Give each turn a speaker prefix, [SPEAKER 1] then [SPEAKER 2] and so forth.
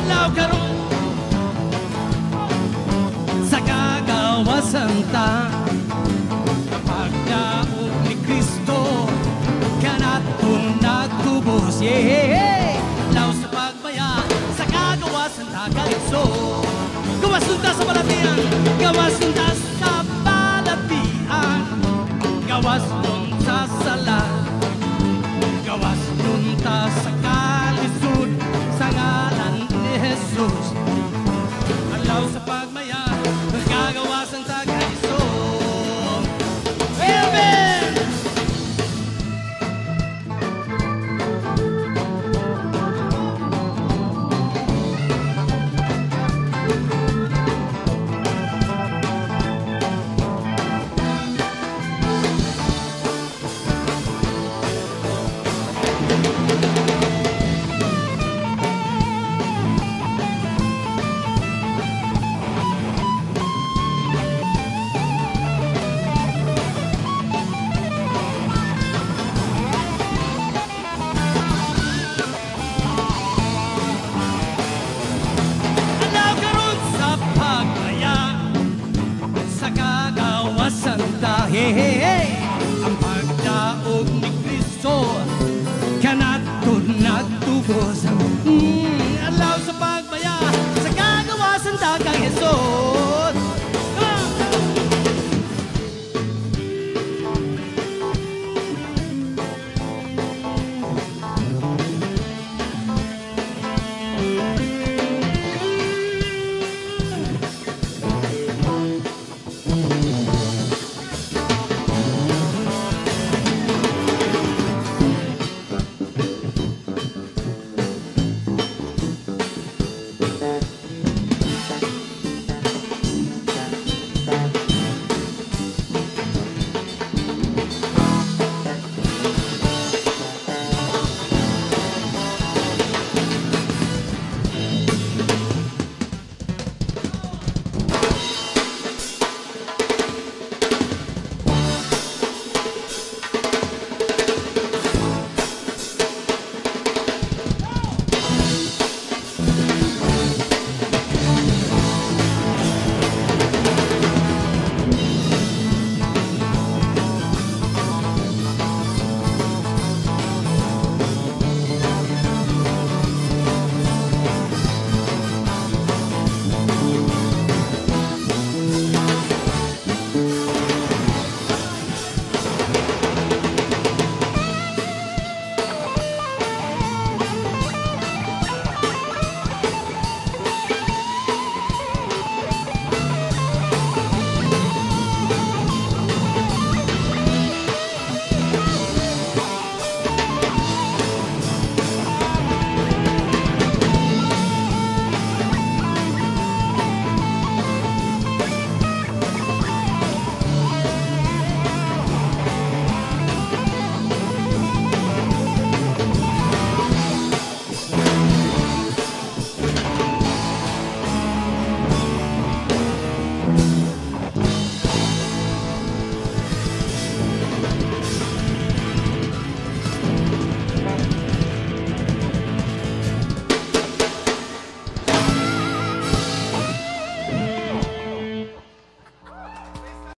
[SPEAKER 1] adlaw karon sa kagawasan ta pagdaog ni Kristo kanaton nagtubos law sa pagbaya sa kagawasan ta kaligso gawasan ta sa balatian gawasan ta sa balatian gawasan ta sa sala gawasan ta sa kalisod sa ngalan ni Jesus alaw sa pagmaya gagawasan ta kaligso amen. Ang pagdaog ni Kristo kanaton nagtubos